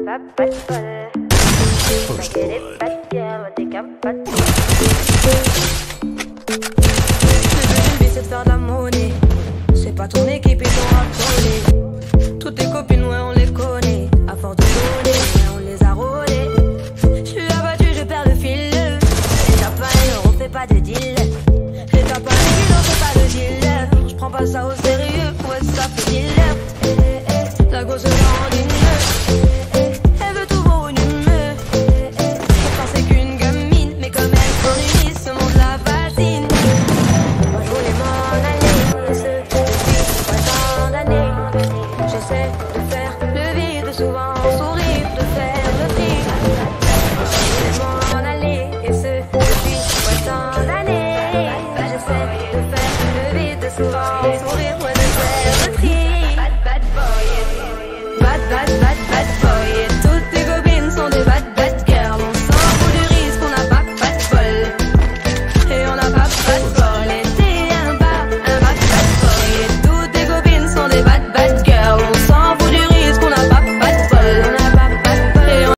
First blood. C'est de faire de la monnaie. C'est pas ton équipe et ton rap.